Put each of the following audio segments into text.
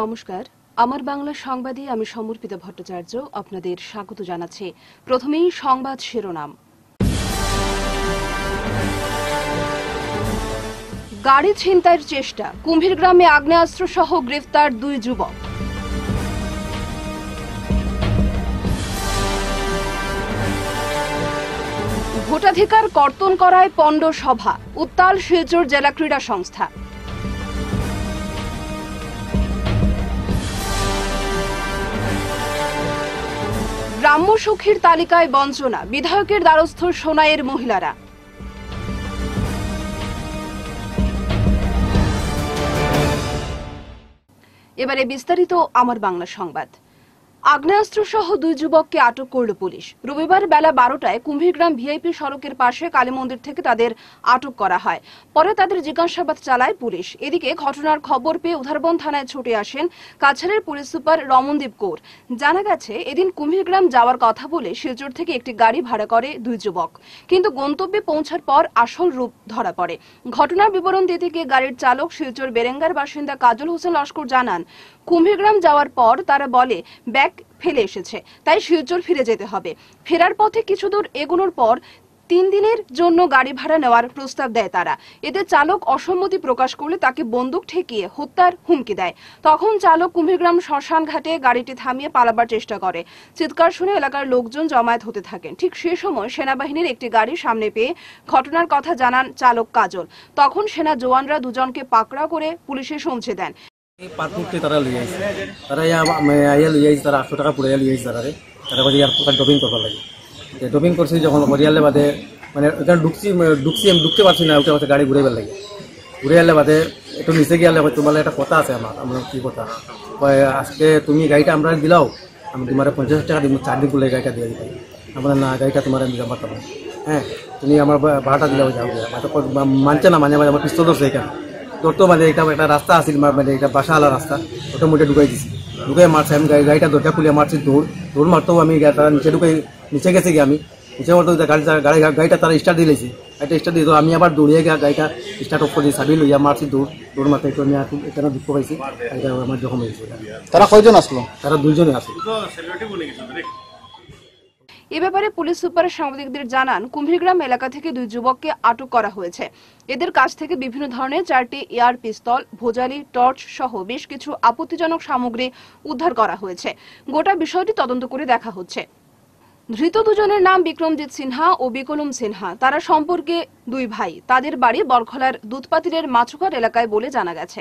নমস্কার, আমার বাংলা সংবাদে আমি সমর্পিতা ভট্টাচার্য আপনাদের স্বাগত জানাচ্ছি। প্রথমেই সংবাদ শিরোনাম। গাড়ি ছিনতাইয়ের চেষ্টা, কুম্ভীরগ্রামে আগ্নেয়াস্ত্র সহ গ্রেফতার 2 যুবক। ভোটাধিকার কর্তন করায় পণ্ড সভা, উত্তাল শিলচর জেলা ক্রীড়া সংস্থা। গ্রাম্য সুখীর তালিকায় বঞ্চনা, বিধায়কের দ্বারস্থ সোনাইয়ের মহিলারা। এবারে বিস্তারিত আমার বাংলা সংবাদ। আগ্নেয়াস্ত্র সহ 2 যুবককে আটক করল পুলিশ। রবিবার বেলা 12টায় কুম্ভীরগ্রাম ভিআইপি সড়কের পাশে কালী মন্দির থেকে তাদের আটক করা হয়। পরে তাদের জিজ্ঞাসাবাদ চালায় পুলিশ। এদিকে ঘটনার খবর পেয়ে উধারবন থানায় ছুটে আসেন কাছাড়ের পুলিশ সুপার রমনদীপ কৌর। জানা গেছে, এদিন কুম্ভীরগ্রাম যাওয়ার কথা বলে শিলচর থেকে একটি গাড়ি ভাড়া করে 2 যুবক, কিন্তু গন্তব্যে পৌঁছার পর আসল রূপ ধরা পড়ে। ঘটনার বিবরণ দিতে গিয়ে গাড়ির চালক শিলচর বেরেঙ্গার বাসিন্দা কাজল হোসেন লস্কর জানান, কুম্ভীরগ্রাম যাওয়ার পর তারা বলে ব্যাগ ফেলে এসেছে, তাই শিলচর ফিরে যেতে হবে। ফেরার পথে কিছু দূর এগোনোর পর 3 দিনের জন্য গাড়ি ভাড়া নেওয়ার প্রস্তাব দেয় তারা। এতে চালক অসম্মতি প্রকাশ করলে তাকে বন্দুক ঠেকিয়ে হত্যার হুমকি দেয়। তখন চালক কুম্ভীরগ্রাম শ্মশান ঘাটে গাড়িটি থামিয়ে পালাবার চেষ্টা করে। চিৎকার শুনে এলাকার লোকজন জমায়েত হতে থাকেন। ঠিক সেই সময় সেনাবাহিনীর একটি গাড়ি সামনে পেয়ে ঘটনার কথা জানান চালক কাজল। তখন সেনা জওয়ানরা দুজনকে পাকড়াও করে পুলিশে সমঝে দেন। পার্কটি তারা লিয়ে আইছে, তারা আইয়া লিয়ে আইছে, তারা 800 টাকা পুড়ে লিয়ে আইছে। তারা বলে ইয়ার ডপিং করবার লাগে। ডপিং করছি যখন হরিয়ালে বাদে মানে ওখানে ঢুকছি আমি ঢুকতে পারছি না, ওটা হচ্ছে গাড়ি ঘুরে লাগে। ঘুরে এলে বাদে একটু নিচে গিয়ে তোমার একটা কথা আছে আমার কি কথা, আজকে তুমি গাড়িটা আমরা দিলাও, আমি তোমার 50 টাকা দিব, 4 দিন করলে গাড়িটা দিয়ে দিতাম। আমরা না, গাড়িটা তোমার আমি জমা পারতাম, হ্যাঁ তুমি আমার ভাড়াটা দিলাও, যাও মানছে না, মাঝে মাঝে আমার পিস্তল ধরছে এখানে তোর তো মানে এটা একটা রাস্তা আসছিল, মানে এটা বাসা আলা রাস্তা, ওটা মোটে ঢুকাই দিছি, ঢুকাই মারছে। আমি গাড়িটা দরজা খুলে মারছি, দৌড় মারতেও আমি তারা নিচে গেছে গিয়ে আমি নিচে মারতে গাড়িটা তারা স্টার্ট দিয়েছি, গাড়িটা স্টার্ট দিয়ে আমি আবার দৌড়িয়ে গিয়ে গাড়িটা স্টার্ট অফ করে সাবি লইয়া মারছি, দৌড় মারতে একটু আমি এখানে দুঃখ পাইছি। গাড়িটা আমার জখম হয়েছে। তারা কয়জন আসলো? তারা 2 জনে আসলো। এ ব্যাপারে পুলিশ সুপার সাংবাদিকদের জানান, কুম্ভীরগ্রাম এলাকা থেকে 2 যুবককে আটক করা হয়েছে। এদের কাছ থেকে বিভিন্ন ধরনের 4টি এয়ার পিস্তল, ভোজালি, টর্চ সহ বেশ কিছু আপত্তিজনক সামগ্রী উদ্ধার করা হয়েছে। গোটা বিষয়টি তদন্ত করে দেখা হচ্ছে। ধৃত 2 জনের নাম বিক্রমজিৎ সিনহা ও বিকলম সিনহা। তারা সম্পর্কে 2 ভাই। তাদের বাড়ি বরখলার দুধপাতিরের মাছুঘাট এলাকায় বলে জানা গেছে।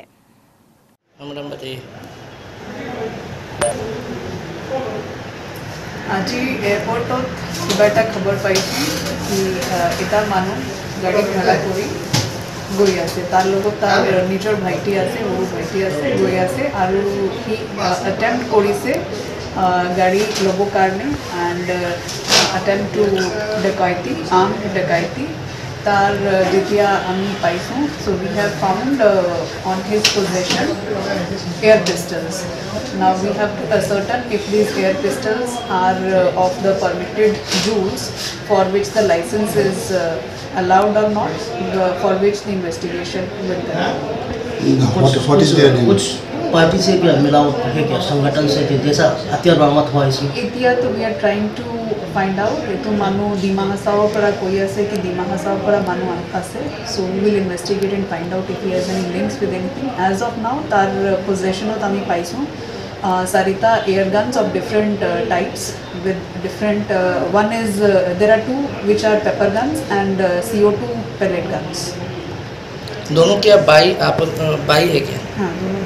আজি এয়ারপোর্টত কিবা এটা খবৰ পাইছোঁ কি এটা মানুহ গাড়ী ভাড়া কৰি গৈ আছে, তাৰ লগত তাৰ নিজৰ ভাইটি আছে, সৰু ভাইটি আছে, গৈ আছে আৰু সি এটেম্প্ট কৰিছে গাড়ী ল'ব কাৰণে এণ্ড এটেম্প্ট টু ডকাইতি, আৰ্মড ডকাইতি। তার যেতিয়া আমি পাইছোঁ, so we have found on his position air pistols. Now we have to ascertain if these air pistols are of the permitted use for which the license is allowed or not, for which the investigation will continue. What is their name? कुछ party से भी मिलाओ है क्या, संगठन से जैसा हथियार बरामद हुआ इसमें? এতিয়া তো we are trying to find out এইটো মানুহ ডিমা হাছাওৰ পৰা কৈ আছে কি ডিমা হাছাওৰ পৰা মানুহ আছে, so we will investigate and find out if he has any links with anything. As of now তাৰ possessionত আমি পাইছোঁ 4টা air guns of different types with different one is there are 2 which are pepper guns and CO2 pellet guns. दोनों क्या by है क्या? हाँ, दोनों।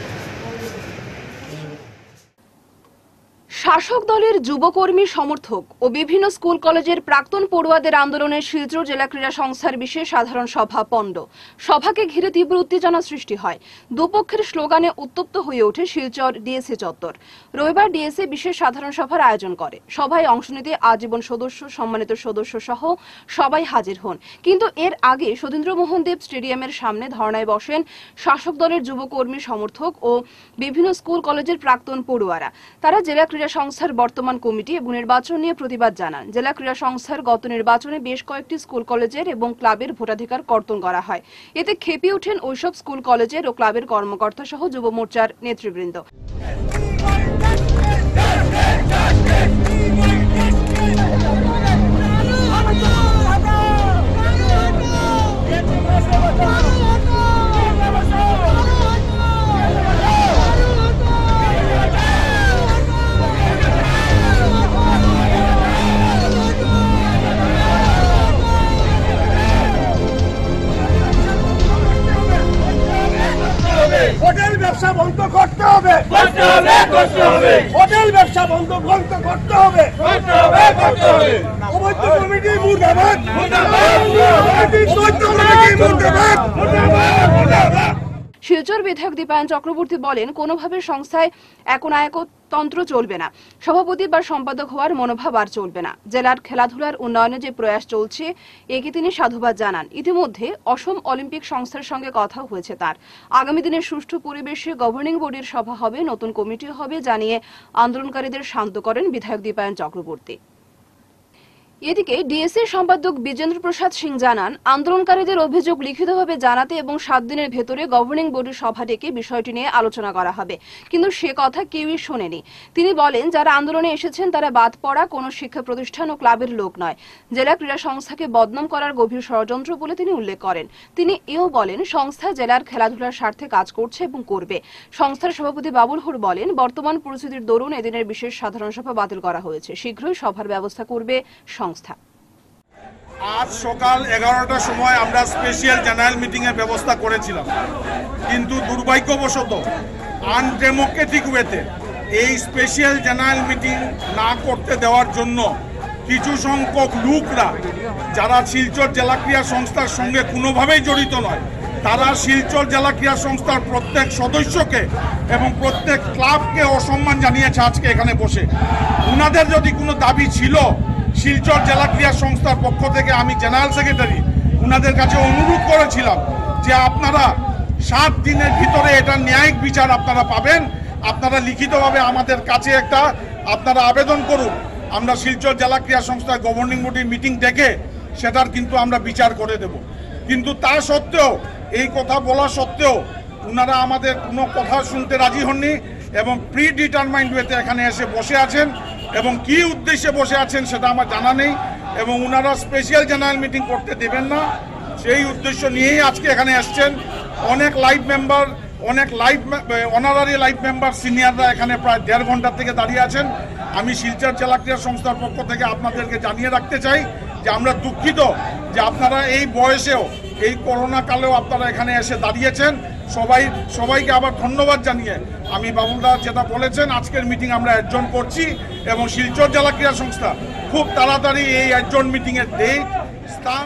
শাসক দলের যুবকর্মী সমর্থক ও বিভিন্ন স্কুল কলেজের প্রাক্তন পড়ুয়াদের আন্দোলনে শিলচর জেলা ক্রীড়া সংস্থার বিশেষ সাধারণ সভা পণ্ড। সভাকে ঘিরে তীব্র উত্তেজনা সৃষ্টি হয়। দুপক্ষের স্লোগানে উত্তপ্ত হয়ে ওঠে শিলচর ডিএসএ চত্বর। রবিবার ডিএসএ বিশেষ সাধারণ সভার আয়োজন করে। সভায় অংশ নিতে আজীবন সদস্য, সম্মানিত সদস্য সহ সবাই হাজির হন। কিন্তু এর আগে সতীন্দ্রমোহন দেব স্টেডিয়ামের সামনে ধর্নায় বসেন শাসক দলের যুবকর্মী সমর্থক ও বিভিন্ন স্কুল কলেজের প্রাক্তন পড়ুয়ারা। তারা জেলা ক্রীড়া সংস্থার বর্তমান কমিটি এবং নির্বাচন নিয়ে প্রতিবাদ জানান। জেলা ক্রীড়া সংস্থার গত নির্বাচনে বেশ কয়েকটি স্কুল কলেজের এবং ক্লাবের ভোটাধিকার কর্তন করা হয়। এতে খেপে ওঠেন ওইসব স্কুল কলেজের ও ক্লাবের কর্মকর্তা সহ যুব মোর্চার নেতৃবৃন্দ। হোটেল ব্যবসা বন্ধ করতে হবে, হোটেল ব্যবসা বন্ধ করতে হবে। অবৈধ কমিটি মুর্দাবাদ, শিলচর বিধায়ক দীপায়ন চক্রবর্তী বলেন, কোনোভাবে সংস্থায় একনায়কতন্ত্র চলবে না, সভাপতি বা সম্পাদক হওয়ার মনোভাব আর চলবে না। জেলার খেলাধুলার উন্নয়নে যে প্রয়াস চলছে একে তিনি সাধুবাদ জানান। ইতিমধ্যে অসম অলিম্পিক সংস্থার সঙ্গে কথা হয়েছে তার। আগামী দিনে সুষ্ঠু পরিবেশে গভর্নিং বডির সভা হবে, নতুন কমিটি হবে জানিয়ে আন্দোলনকারীদের শান্ত করেন বিধায়ক দীপায়ন চক্রবর্তী। এদিকে ডিএসসি সম্পাদক বিজেন্দ্র প্রসাদ সিং জানান, আন্দোলনকারীদের অভিযোগ লিখিতভাবে জানাতে এবং 7 দিনের ভেতরে গভর্নিং বডির সভা ডেকে বিষয়টি নিয়ে আলোচনা করা হবে, কিন্তু সে কথা কেউই শোনেনি। তিনি বলেন, যারা আন্দোলনে এসেছেন তারা বাদ পড়া কোনো শিক্ষা প্রতিষ্ঠান ও ক্লাবের লোক নয়। জেলা ক্রীড়া সংস্থাকে বদনাম করার গভীর ষড়যন্ত্র বলে তিনি উল্লেখ করেন। তিনি এও বলেন, সংস্থা জেলার খেলাধুলার স্বার্থে কাজ করছে এবং করবে। সংস্থার সভাপতি বাবুল হুর বলেন, বর্তমান পরিস্থিতির দরুন এদিনের বিশেষ সাধারণ সভা বাতিল করা হয়েছে, শীঘ্রই সভার ব্যবস্থা করবে সংস্থা। আজ সকাল 11টার সময় আমরা স্পেশাল জেনারেল মিটিং এর ব্যবস্থা করেছিলাম, কিন্তু দুর্ভাগ্যবশত আনডেমোক্রেটিক ওয়েতে এই স্পেশাল জেনারেল মিটিং না করতে দেওয়ার জন্য কিছু সংখ্যক লোকরা, যারা শিলচর জেলা ক্রীড়া সংস্থার সঙ্গে কোনোভাবেই জড়িত নয়, তারা শিলচর জেলা ক্রীড়া সংস্থার প্রত্যেক সদস্যকে এবং প্রত্যেক ক্লাবকে অসম্মান জানিয়েছে আজকে এখানে বসে। ওনাদের যদি কোনো দাবি ছিল, শিলচর জেলা ক্রীড়া সংস্থার পক্ষ থেকে আমি জেনারেল সেক্রেটারি ওনাদের কাছে অনুরোধ করেছিলাম যে আপনারা 7 দিনের ভিতরে এটা ন্যায়িক বিচার আপনারা পাবেন। আপনারা লিখিতভাবে আমাদের কাছে একটা আপনারা আবেদন করুন, আমরা শিলচর জেলা ক্রীড়া সংস্থার গভর্নিং বডির মিটিং ডেকে সেটার কিন্তু আমরা বিচার করে দেব। কিন্তু তা সত্ত্বেও, এই কথা বলা সত্ত্বেও ওনারা আমাদের কোনো কথা শুনতে রাজি হননি এবং প্রি ডিটারমাইন্ড ওয়েতে এখানে এসে বসে আছেন এবং কি উদ্দেশ্যে বসে আছেন সেটা আমার জানা নেই এবং ওনারা স্পেশাল জেনারেল মিটিং করতে দেবেন না, সেই উদ্দেশ্য নিয়েই আজকে এখানে এসছেন। অনেক লাইভ মেম্বার, অনেক অনারারি লাইভ মেম্বার সিনিয়ররা এখানে প্রায় 1.5 ঘন্টা থেকে দাঁড়িয়ে আছেন। আমি শিলচর জেলা ক্রীড়া সংস্থার পক্ষ থেকে আপনাদেরকে জানিয়ে রাখতে চাই যে আমরা দুঃখিত যে আপনারা এই বয়সেও, এই করোনা কালেও আপনারা এখানে এসে দাঁড়িয়েছেন। সবাইকে আবার ধন্যবাদ জানিয়ে আমি বাবুলদা যেটা বলেছেন, আজকের মিটিং আমরা অ্যাডজন করছি এবং শিলচর জেলা ক্রীড়া সংস্থা খুব তাড়াতাড়ি এই অ্যাডজন মিটিং এর ডেট, স্থান।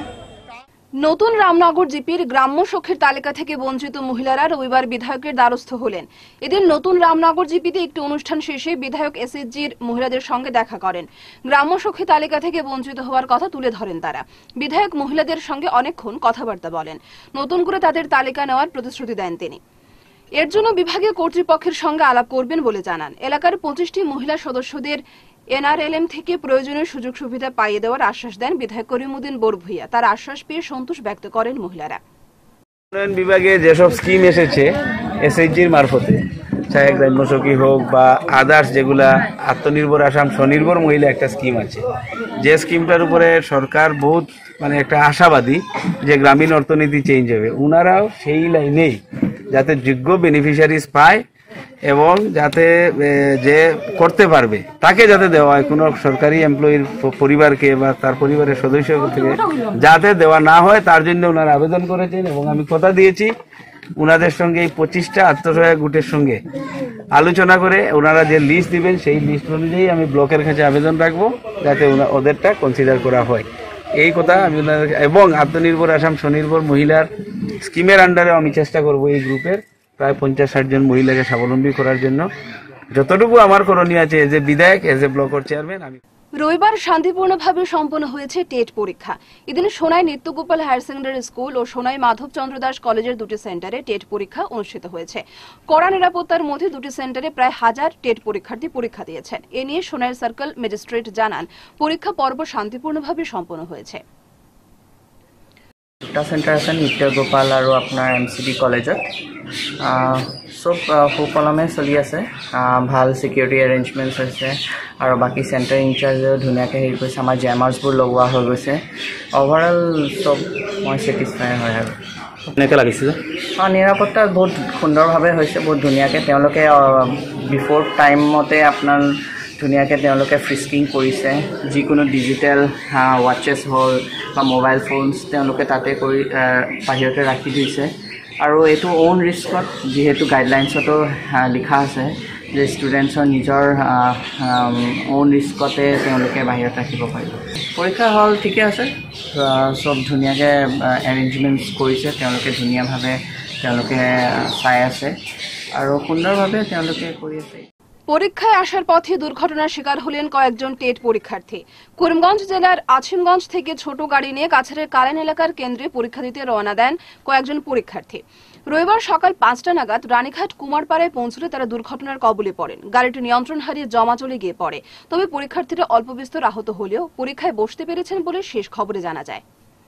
নতুন রামনগর জিপির গ্রাম্য সখীর তালিকা থেকে বঞ্চিত মহিলারা রবিবার বিধায়কের দ্বারস্থ হলেন। এদিন নতুন রামনগর জিপিতে একটি অনুষ্ঠান শেষে বিধায়ক এসএইচজির মহিলাদের সঙ্গে দেখা করেন। গ্রাম্য সখী তালিকা থেকে বঞ্চিত হওয়ার কথা তুলে ধরেন তারা। বিধায়ক মহিলাদের সঙ্গে অনেকক্ষণ কথাবার্তা বলেন। নতুন করে তাদের তালিকা নেওয়ার প্রতিশ্রুতি দেন তিনি। এর জন্য বিভাগীয় কর্তৃপক্ষের সঙ্গে আলাপ করবেন বলে জানান। এলাকার 25টি মহিলা সদস্যদের এনআরএলএম থেকে প্রয়োজনীয় সুযোগ সুবিধা পাইয়ে দেওয়ার আশ্বাস দেন বিধায়ক করিমউদ্দিন বড়ভূইয়া। তার আশ্বাস পেয়ে সন্তোষ ব্যক্ত করেন মহিলারা। উন্নয়ন বিভাগে যেসব স্কিম এসেছে এসএইচজির মারফতে, চাहे গ্রাম্য সখী হোক বা আদার্স, যেগুলা আত্মনির্ভর আসাম স্বনির্ভর মহিলা একটা স্কিম আছে, যে স্কিমটার উপরে সরকার বহুত একটা আশাবাদী যে গ্রামীণ অর্থনীতি চেঞ্জ হবে। ওনারাও সেই লাইনেই যাতে যোগ্য বেনিফিশিয়ারিজ পায় এবং যাতে যে করতে পারবে তাকে যাতে দেওয়া হয়, কোনো সরকারি এমপ্লয়ির পরিবারকে বা তার পরিবারের সদস্য থেকে যাতে দেওয়া না হয় তার জন্য ওনারা আবেদন করেছেন। এবং আমি কথা দিয়েছি ওনাদের সঙ্গে এই 25টা আত্মসহায়ক গুটের সঙ্গে আলোচনা করে ওনারা যে লিস্ট দিবেন সেই লিস্ট অনুযায়ী আমি ব্লকের কাছে আবেদন রাখবো যাতে ওদেরটা কনসিডার করা হয়। এই কথা আমি ওনাদের, এবং আত্মনির্ভর আসাম স্বনির্ভর মহিলার স্কিমের আন্ডারে আমি চেষ্টা করব এই গ্রুপের প্রায় 50-60 জন মহিলাকে স্বাবলম্বী করার জন্য যতটুকু আমার করণীয় আছে এজ এ বিধায়ক, এজ এ ব্লক চেয়ারম্যান আমি। রবিবার শান্তিপূর্ণভাবে সম্পন্ন হয়েছে টেট পরীক্ষা। এদিন Sonai Nityagopal higher secondary school ও সোনাই মাধবচন্দ্র দাস কলেজের দুটি সেন্টারে টেট পরীক্ষা অনুষ্ঠিত হয়েছে। কড়া নিরাপত্তার মধ্যে দুটি সেন্টারে প্রায় 1000 টেট পরীক্ষার্থী পরীক্ষা দিয়েছেন। এ নিয়ে সোনাই সার্কেল ম্যাজিস্ট্রেট জানান, পরীক্ষা পর্ব শান্তিপূর্ণভাবে সম্পন্ন হয়েছে। দুটা চেণ্টাৰ আছে নিত্য গোপাল আৰু আপোনাৰ MCB কলেজত। চব সুকলমে চলি আছে, ভাল ছিকিউৰিটি এৰেঞ্জমেণ্টছ হৈছে আৰু বাকী চেণ্টাৰ ইনচাৰ্জেও ধুনীয়াকৈ হেৰি কৰিছে। আমাৰ জেমাৰ্ছবোৰ লগোৱা হৈ গৈছে। অভাৰঅল চব মই ছেটিছফাই হয় আৰু কেনেকৈ লাগিছে? নিৰাপত্তা বহুত সুন্দৰভাৱে হৈছে, বহুত ধুনীয়াকৈ তেওঁলোকে বিফ'ৰ টাইমতে আপোনাৰ ধুনীয়াকৈ তেওঁলোকে ফ্ৰিস্কিং কৰিছে। যিকোনো ডিজিটেল ৱাটচেছ হ'ল বা মোবাইল ফোনছ তেওঁলোকে তাতে কৰি বাহিৰতে ৰাখি দিছে। আৰু এইটো অ'ন ৰিস্কত, যিহেতু গাইডলাইনছতো লিখা আছে যে ষ্টুডেণ্টছৰ নিজৰ অ'ন ৰিস্কতে তেওঁলোকে বাহিৰত ৰাখিব পাৰিব। পৰীক্ষা হল ঠিকে আছে, চব ধুনীয়াকৈ এৰেঞ্জমেণ্টছ কৰিছে। তেওঁলোকে ধুনীয়াভাৱে তেওঁলোকে চাই আছে আৰু সুন্দৰভাৱে তেওঁলোকে কৰি আছে। পরীক্ষায় আসার পথে দুর্ঘটনার শিকার হলেন কয়েকজন টেট পরীক্ষার্থী। করিমগঞ্জ জেলার আছিমগঞ্জ থেকে ছোট গাড়ি নিয়ে কাছাড়ের কালান এলাকার কেন্দ্রে পরীক্ষা দিতে রওনা দেন কয়েকজন পরীক্ষার্থী। রবিবার সকাল 5টা নাগাদ রানীঘাট কুমারপাড়ায় পৌঁছলে তারা দুর্ঘটনার কবলে পড়েন। গাড়িটি নিয়ন্ত্রণ হারিয়ে জমা চলে গিয়ে পড়ে। তবে পরীক্ষার্থীরা অল্প বিস্তর আহত হলেও পরীক্ষায় বসতে পেরেছেন বলে শেষ খবরে জানা যায়।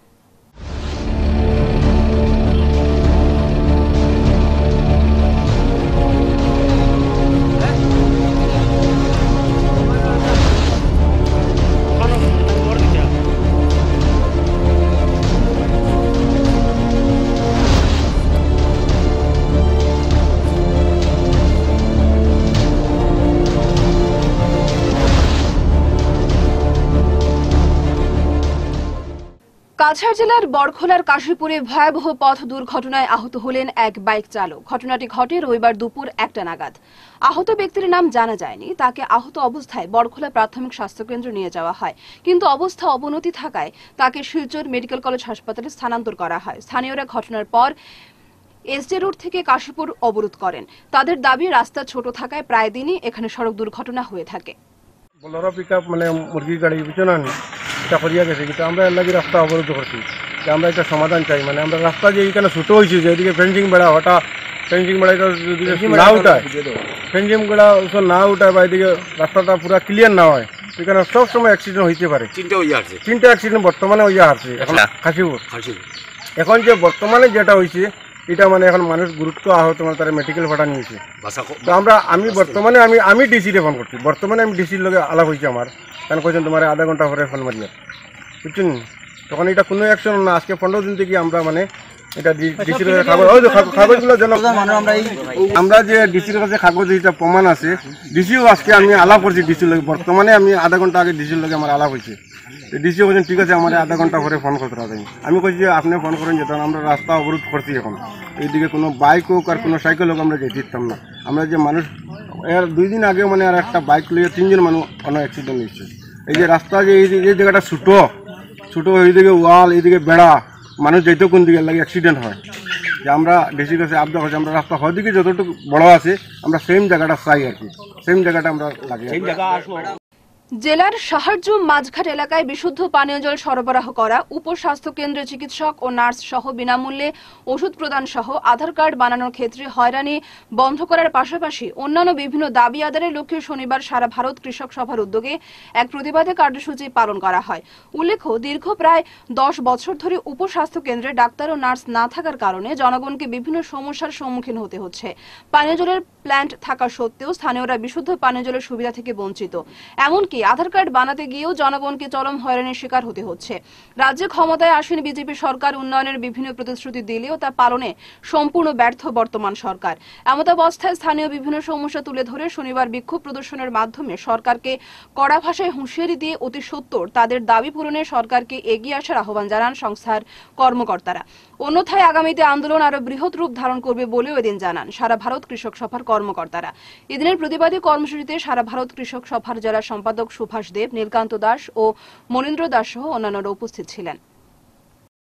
কাছাড় জেলার বড়খোলার কাশীপুরে ভয়াবহ পথ দুর্ঘটনায় আহত হলেন এক বাইক চালক। ঘটনাটি ঘটে রবিবার দুপুর 1টা নাগাদ। আহত ব্যক্তির নাম জানা যায়নি। তাকে আহত অবস্থায় বড়খোলা প্রাথমিক স্বাস্থ্যকেন্দ্রে নিয়ে যাওয়া হয়, কিন্তু অবস্থা অবনতি থাকায় তাকে শিলচর মেডিকেল কলেজ হাসপাতালে স্থানান্তর করা হয়। স্থানীয়রা ঘটনার পর এসডি রোড থেকে কাশীপুর অবরোধ করেন। তাদের দাবি, রাস্তা ছোট থাকায় প্রায় দিনই এখানে সড়ক দুর্ঘটনা হয়ে থাকে। বোলেরো পিকআপ মানে মুরগির গাড়ি বুঝছো না, এটা করিয়া গেছে, কিন্তু আমরা এর লাগে রাস্তা অবরোধ করছি যে আমরা একটা সমাধান চাই। মানে আমরা রাস্তা যে এইখানে ছোটো হয়েছে, যে এদিকে ফেন্সিং বেড়া হঠাৎ ফেন্সিং বেড়া এটা যদি না উঠায়, ফেন্সিং বেড়া না উঠায় বা এদিকে রাস্তাটা পুরো ক্লিয়ার না হয়, এখানে সব সময় অ্যাক্সিডেন্ট হইতে পারে। 3টা অ্যাক্সিডেন্ট বর্তমানে হইয়া আসছে এখন কাশীপুর। এখন যে বর্তমানে যেটা হয়েছে এটা মানে এখন মানুষ গুরুত্ব আহত, মানে তারা মেডিকেল ভাড়া নিয়েছে। তো আমি বর্তমানে আমি ডিসিরে ফোন করছি। বর্তমানে আমি ডিসির লগে আলাপ হয়েছে আমার, কারণ কইছেন তোমার আধা ঘন্টা পরে ফোন মারিয়া, বুঝছেন? তখন এটা কোনো অ্যাকশন না। আজকে 15 দিন থেকে আমরা মানে এটা ডিসির কাগজগুলো যেন আমরা যে ডিসির কাছে কাগজ এটা প্রমাণ আছে, ডিসিও আজকে আমি আলাপ করছি ডিসির লগে। বর্তমানে আমি আধা ঘন্টা আগে ডিসির লগে আমার আলাপ হয়েছে। ডিসিও বলছেন ঠিক আছে, আমার আধা ঘন্টা পরে ফোন করতে হবে। আমি কইছি যে আপনি ফোন করেন, যেতাম আমরা রাস্তা অবরোধ করছি। এখন এইদিকে কোনো বাইক হোক আর কোনো সাইকেল হোক আমরা যেতে দিতাম না। আমরা যে মানুষ এর 2 দিন আগেও মানে আর একটা বাইক লিয়ে 3জন মানুষ অনেক অ্যাক্সিডেন্ট হয়েছে। এই যে রাস্তা যে এই জায়গাটা ছোটো এইদিকে ওয়াল, এইদিকে বেড়া, মানুষ যেতে কোন দিকে লাগে অ্যাক্সিডেন্ট হয়। যে আমরা ডিসির কাছে আবদার করছি, আমরা রাস্তা হয়দিকে যতটুকু বড় আছে আমরা সেম জায়গাটা চাই আর কি, সেম জায়গাটা আমরা লাগে। জেলার সাহারজুম মাঝঘাট এলাকায় বিশুদ্ধ পানীয় জল সরবরাহ করা, উপস্বাস্থ্য কেন্দ্রে চিকিৎসক ও নার্স সহ বিনামূল্যে ওষুধ প্রদান সহ আধার কার্ড বানানোর ক্ষেত্রে হয়রানি বন্ধ করার পাশাপাশি অন্যান্য বিভিন্ন দাবি আদায়ের লক্ষ্যে শনিবার সারা ভারত কৃষক সভার উদ্যোগে এক প্রতিবাদী কার্যসূচি পালন করা হয়। উল্লেখ্য, দীর্ঘ প্রায় 10 বছর ধরে উপস্বাস্থ্য কেন্দ্রে ডাক্তার ও নার্স না থাকার কারণে জনগণকে বিভিন্ন সমস্যার সম্মুখীন হতে হচ্ছে। পানীয় জলের প্ল্যান্ট থাকা সত্ত্বেও স্থানীয়রা বিশুদ্ধ পানীয় জলের সুবিধা থেকে বঞ্চিত। এমনকি আধার কার্ড বানাতে গিয়েও জনগণকে চরম হয়রানির শিকার হতে হচ্ছে। রাজ্যে ক্ষমতায় আসেন বিজেপি সরকার, উন্নয়নের বিভিন্ন প্রতিশ্রুতি দিলেও তা পালনে সম্পূর্ণ ব্যর্থ বর্তমান সরকার। এমতাবস্থায় স্থানীয় বিভিন্ন সমস্যা তুলে ধরে শনিবার বিক্ষোভ প্রদর্শনের মাধ্যমে সরকারকে কড়া ভাষায় হুঁশিয়ারি দিয়ে অতি সত্বর তাদের দাবি পূরণে সরকারকে এগিয়ে আসার আহ্বান জানান সংস্থার কর্মকর্তারা। অন্যথায় আগামীতে আন্দোলন আরো বৃহৎ রূপ ধারণ করবে বলেও এদিন জানান সারা ভারত কৃষক সভার কর্মকর্তারা। এদিনের প্রতিবাদী কর্মসূচিতে সারা ভারত কৃষক সভার জেলা সম্পাদক সুভাষ দেব, নীলকান্ত দাস ও মনীন্দ্র দাস সহ অন্যান্যরা উপস্থিত ছিলেন।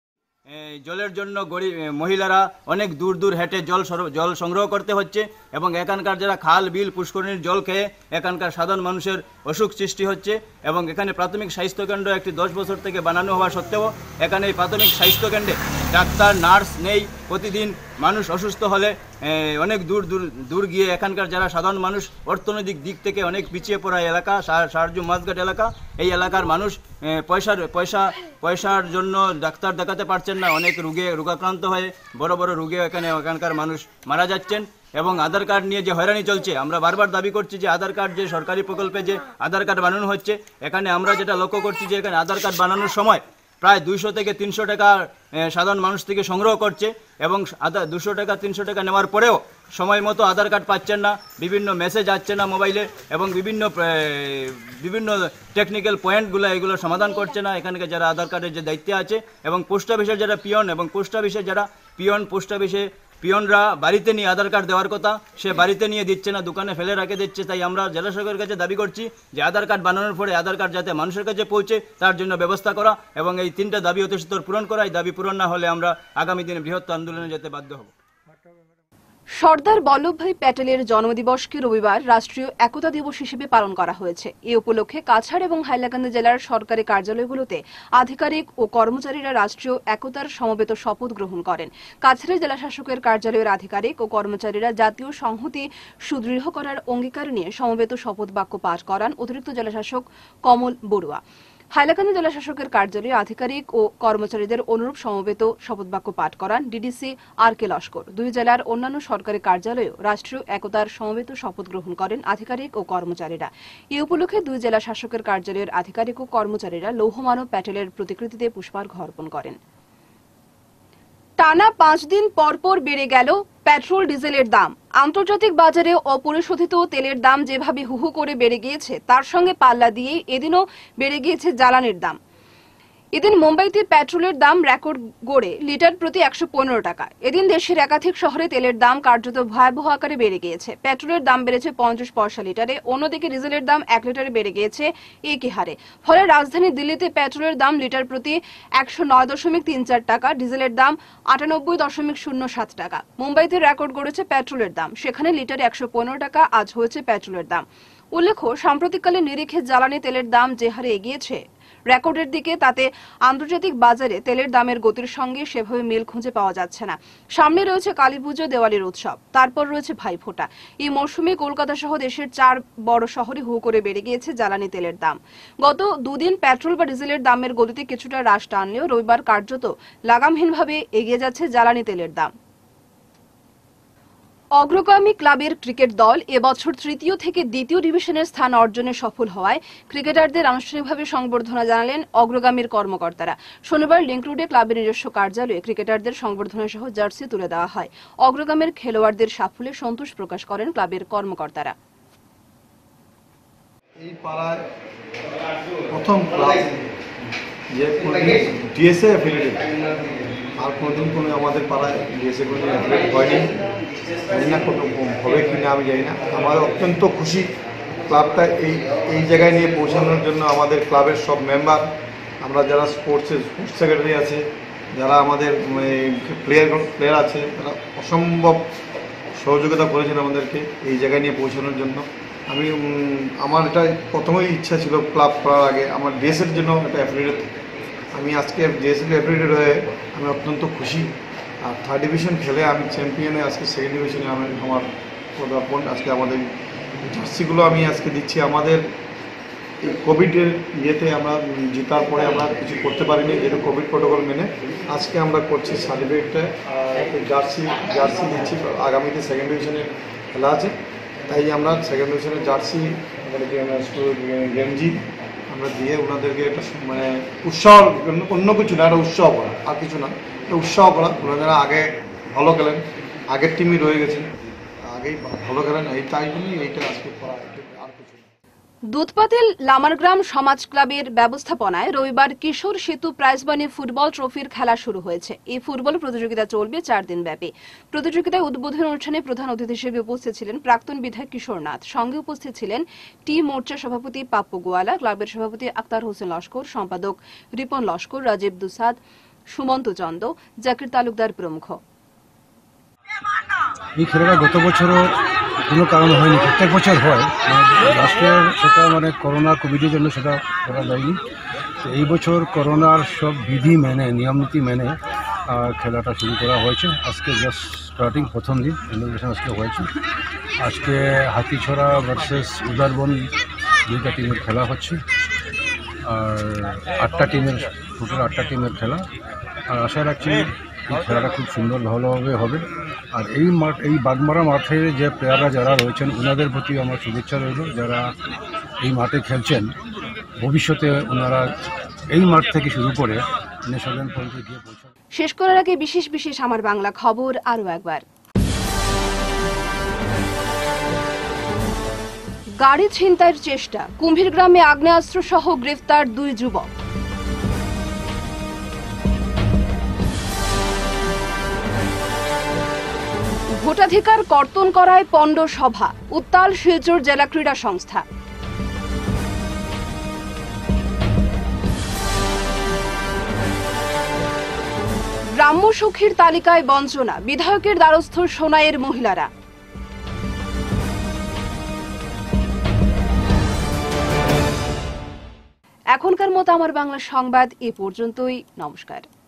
জলের জন্য গরিব মহিলারা অনেক দূর দূর হেঁটে জল সংগ্রহ করতে হচ্ছে এবং এখানকার যারা খাল বিল পুষ্করিণীর জল খেয়ে এখানকার সাধারণ মানুষের অসুখ সৃষ্টি হচ্ছে এবং এখানে প্রাথমিক স্বাস্থ্যকেন্দ্র একটি 10 বছর থেকে বানানো হওয়া সত্ত্বেও এখানে এই প্রাথমিক স্বাস্থ্যকেন্দ্রে ডাক্তার নার্স নেই। প্রতিদিন মানুষ অসুস্থ হলে অনেক দূর গিয়ে এখানকার যারা সাধারণ মানুষ অর্থনৈতিক দিক থেকে অনেক পিছিয়ে পড়া এলাকা সারজু মাছঘাট এলাকা, এই এলাকার মানুষ পয়সার জন্য ডাক্তার দেখাতে পারছেন না, অনেক রোগাক্রান্ত হয়ে বড় বড় রোগে এখানকার মানুষ মারা যাচ্ছেন এবং আধার কার্ড নিয়ে যে হয়রানি চলছে। আমরা বারবার দাবি করছি যে আধার কার্ড যে সরকারি প্রকল্পে যে আধার কার্ড বানানো হচ্ছে, এখানে আমরা যেটা লক্ষ্য করছি যে এখানে আধার কার্ড বানানোর সময় প্রায় 200 থেকে 300 টাকা সাধারণ মানুষ থেকে সংগ্রহ করছে এবং 200 টাকা 300 টাকা নেওয়ার পরেও সময় মতো আধার কার্ড পাচ্ছেন না, বিভিন্ন মেসেজ আসছে না মোবাইলে এবং বিভিন্ন টেকনিক্যাল পয়েন্টগুলো এগুলো সমাধান করছে না এখানকার যারা আধার কার্ডের যে দায়িত্বে আছে এবং পোস্ট অফিসের যারা পিয়ন এবং পোস্ট অফিসের যারা পোস্ট অফিসে পিয়নরা বাড়িতে নিয়ে আধার কার্ড দেওয়ার কথা, সে বাড়িতে নিয়ে দিচ্ছে না, দোকানে ফেলে রেখে দিচ্ছে। তাই আমরা জেলা সরকারের কাছে দাবি করছি যে আধার কার্ড বানানোর পরে আধার কার্ড যাতে মানুষের কাছে পৌঁছে তার জন্য ব্যবস্থা করা এবং এই 3টা দাবি অতি সত্বর পূরণ করা। এই দাবি পূরণ না হলে আমরা আগামী দিনে বৃহত্তর আন্দোলনে যেতে বাধ্য হব। সর্দার বল্লভভাই প্যাটেলের জন্মদিবসকে রবিবার রাষ্ট্রীয় একতা দিবস হিসেবে পালন করা হয়েছে। এই উপলক্ষে কাছাড় এবং হাইলাকান্দি জেলার সরকারি কার্যালয়গুলোতে আধিকারিক ও কর্মচারীরা রাষ্ট্রীয় একতার সমবেত শপথ গ্রহণ করেন। কাছাড়ের জেলা শাসকের কার্যালয়ের আধিকারিক ও কর্মচারীরা জাতীয় সংহতি সুদৃঢ় করার অঙ্গীকার নিয়ে সমবেত শপথ বাক্য পাঠ করান অতিরিক্ত জেলাশাসক কমল বড়ুয়া। হাইলাকান্দি জেলা শাসকের কার্যালয়ে আধিকারিক ও কর্মচারীদের অনুরূপ সমবেত শপথবাক্য পাঠ করান ডিডিসি আর.কে লস্কর। 2 জেলার অন্যান্য সরকারি কার্যালয়েও রাষ্ট্রীয় একতার সমবেত শপথ গ্রহণ করেন আধিকারিক ও কর্মচারীরা। এই উপলক্ষে 2 জেলা শাসকের কার্যালয়ের আধিকারিক ও কর্মচারীরা লৌহমানব প্যাটেলের প্রতিকৃতিতে পুষ্পার্ঘ্য অর্পণ করেন। টানা 5 দিন পরপর বেড়ে গেল পেট্রোল ডিজেলের দাম। আন্তর্জাতিক বাজারে অপরিশোধিত তেলের দাম যেভাবে হুহু করে বেড়ে গিয়েছে তার সঙ্গে পাল্লা দিয়ে এদিনও বেড়ে গিয়েছে জ্বালানির দাম। এদিন মুম্বাইতে পেট্রোলের দাম রেকর্ড গড়ে লিটার প্রতি 115 টাকা। এদিন দেশের একাধিক শহরে তেলের দাম কার্যত ভয়াবহ আকারে বেড়ে গিয়েছে। পেট্রোলের দাম বেড়েছে 50 পয়সা লিটারে, অন্যদিকে ডিজেলের দাম 1 লিটারে বেড়ে গিয়েছে একই হারে। ফলে রাজধানী দিল্লিতে পেট্রোলের দাম লিটার প্রতি 109.34 টাকা, ডিজেলের দাম 98.07 টাকা। মুম্বাইতে রেকর্ড গড়েছে পেট্রোলের দাম, সেখানে লিটারে 115 টাকা আজ হয়েছে পেট্রোলের দাম। উল্লেখ্য, সাম্প্রতিককালে নিরিখে জ্বালানি তেলের দাম যে হারে এগিয়েছে রেকর্ডের দিকে, তাতে আন্তর্জাতিক বাজারে তেলের দামের গতির সঙ্গে সেভাবে মিল খুঁজে পাওয়া যাচ্ছে না। সামনে রয়েছে কালীপুজো, দেওয়ালির উৎসব, তারপর রয়েছে ভাইফোঁটা। এই মৌসুমে কলকাতা সহ দেশের 4 বড় শহরে হু করে বেড়ে গিয়েছে জ্বালানি তেলের দাম। গত 2 দিন পেট্রোল বা ডিজেলের দামের গতিতে কিছুটা হ্রাস টানলেও রবিবার কার্যত লাগামহীনভাবে এগিয়ে যাচ্ছে জ্বালানি তেলের দাম। অগ্রগামী ক্লাবের ক্রিকেট দল এবছর 3য় থেকে 2য় ডিভিশনের স্থান অর্জনে সফল হওয়ায় ক্রিকেটারদের আনুষ্ঠানিকভাবে সংবর্ধনা জানালেন অগ্রগামীর কর্মকর্তারা। শনিবার লিংক রোডে ক্লাবের নিজস্ব কার্যালয়ে ক্রিকেটারদের সংবর্ধনা সহ জার্সি তুলে দেওয়া হয়। অগ্রগামীর খেলোয়াড়দের সাফল্যে সন্তোষ প্রকাশ করেন ক্লাবের কর্মকর্তারা। এই পাড়ায় প্রথম ক্লাব যে ডিএসএ অ্যাফিলিয়েটেড, আর কোনোদিন কোনো আমাদের পাড়ায় ডিএসএ কোনো অ্যাফিলিয়েট হয়নি। জানি না কোনো হবে কি না আমি জানি না। আমাদের অত্যন্ত খুশি ক্লাবটা এই জায়গায় নিয়ে পৌঁছানোর জন্য আমাদের ক্লাবের সব মেম্বার, আমরা যারা স্পোর্টস সেক্রেটারি আছে, যারা আমাদের প্লেয়ার আছে, তারা অসম্ভব সহযোগিতা করেছেন আমাদেরকে এই জায়গায় নিয়ে পৌঁছানোর জন্য। আমার এটা প্রথমেই ইচ্ছা ছিল ক্লাব করার আগে আমার ডিএসএর জন্য একটা অ্যাফিলিয়েট। আমি আজকে ডিএসএর অ্যাফিলিয়েটেড হয়ে আমি অত্যন্ত খুশি। আর 3rd ডিভিশন খেলে আমি চ্যাম্পিয়নে আজকে 2nd ডিভিশনে আমার পদার্পণ। আজকে আমাদের জার্সিগুলো আমি আজকে দিচ্ছি। আমাদের এই কোভিডের ইয়েতে আমরা জেতার পরে আমরা কিছু করতে পারিনি, যেহেতু কোভিড প্রোটোকল মেনে আজকে আমরা করছি সার্টিফিকেটটা জার্সি দিচ্ছি। আগামীতে 2nd ডিভিশনের খেলা আছে, তাই আমরা 2nd ডিভিশনের জার্সি গেঞ্জি আমরা দিয়ে ওনাদেরকে একটা মানে উৎসাহ, অন্য কিছু না, একটা উৎসাহ করা, আর কিছু না, উৎসাহ করা। ওনারা আগে ভালো খেলেন, আগের টিমই রয়ে গেছেন, আগেই ভালো খেলেন, তাই জন্যই এইটা আজকে করা, আর কিছু। দুধপাতিল লামারগ্রাম সমাজ ক্লাবের ব্যবস্থাপনায় রবিবার কিশোর সেতু প্রাইজমানি ফুটবল ট্রফির খেলা শুরু হয়েছে। এই ফুটবল প্রতিযোগিতা চলবে 4 দিন ব্যাপী। প্রতিযোগিতায় উদ্বোধন অনুষ্ঠানে প্রধান অতিথি হিসেবে উপস্থিত ছিলেন প্রাক্তন বিধায়ক কিশোর নাথ। সঙ্গে উপস্থিত ছিলেন টি মোর্চা সভাপতি পাপ্পু গোয়ালা, ক্লাবের সভাপতি আক্তার হোসেন লস্কর, সম্পাদক রিপন লস্কর, রাজীব দুসাদ, সুমন্ত চন্দ, জাকির তালুকদার প্রমুখ। এই খেলাটা গত বছরও কোনো কারণ হয়নি, প্রত্যেক বছর হয়, লাস্টের সেটা করোনা কোভিডের জন্য সেটা করা যায়নি। তো এই বছর করোনার সব বিধি মেনে, নিয়ম নীতি মেনে খেলাটা শুরু করা হয়েছে। আজকে জাস্ট স্টার্টিং, প্রথম দিন ইনোগ্রেশন আজকে হয়েছে। আজকে হাতিছড়া ভার্সেস উদারবন দুইটা টিমের খেলা হচ্ছে, আর 8টা টিমের, টোটাল 8টা টিমের খেলা। আর আশা রাখছি এই খেলাটা খুব সুন্দর ভালোভাবে হবে। আর এই বাগমারা মাঠে যে প্লেয়াররা যারা রয়েছেন ওনাদের প্রতি আমার শুভেচ্ছা রইল, যারা এই মাঠে খেলছেন। ভবিষ্যতে ওনারা এই মাঠ থেকে শুরু করে ন্যাশনাল পর্যন্ত গিয়ে পৌঁছান। শেষ করার আগে বিশেষ আমার বাংলা খবর আরও একবার। গাড়ি ছিনতাইয়ের চেষ্টা, কুম্ভীরগ্রামে আগ্নেয়াস্ত্র সহ গ্রেফতার 2 যুবক। ভোটাধিকার কর্তন করায় পণ্ড সভা, উত্তাল শিলচর জেলা ক্রীড়া সংস্থা। গ্রাম্য সখীর তালিকায় বঞ্চনা, বিধায়কের দ্বারস্থ সোনাইয়ের মহিলারা। এখনকার মতো আমার বাংলা সংবাদ এ পর্যন্তই। নমস্কার।